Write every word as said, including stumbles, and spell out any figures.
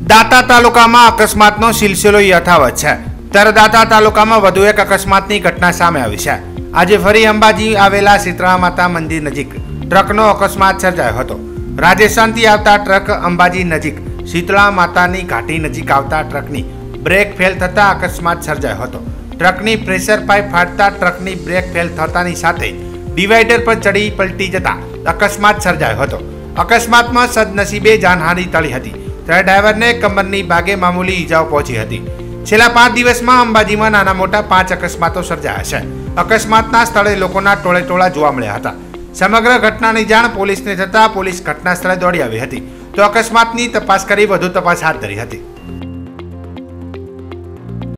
દાતા તાલુકામાં અકસ્માતનો સિલસિલો યથાવત છે ત્યારે દાતા તાલુકામાં વધુ એક અકસ્માતની ઘટના સામે આવી છે। આજે ફરી અંબાજી આવેલા શીતળા માતા મંદિર નજીક ટ્રકનો અકસ્માત સર્જાયો હતો। રાજસ્થાનથી આવતા ટ્રક અંબાજી નજીક શીતળા માતાની ઘાટી નજીક આવતા ટ્રકની બ્રેક ફેલ થતા અકસ્માત સર્જાયો હતો। ટ્રકની પ્રેશર પાઇપ ફાટતા ટ્રકની બ્રેક ફેલ થતાની સાથે ડિવાઈડર પર ચડી પલટી જતા અકસ્માત સર્જાયો હતો। અકસ્માતમાં સદનસીબે જાનહાનિ ટળી હતી ત્યારે ડ્રાઈવરને કમરની ભાગે મામૂલી ઈજાઓ પહોંચી હતી। છેલ્લા પાંચ દિવસમાં અંબાજીમાં નાના મોટા પાંચ અકસ્માતો સર્જાયા છે। અકસ્માતના સ્થળે લોકોના ટોળે ટોળા જોવા મળ્યા હતા। સમગ્ર ઘટનાની જાણ પોલીસને થતાં પોલીસ ઘટના સ્થળે દોડી આવી હતી તો અકસ્માતની તપાસ કરી વધુ તપાસ હાથ ધરી હતી।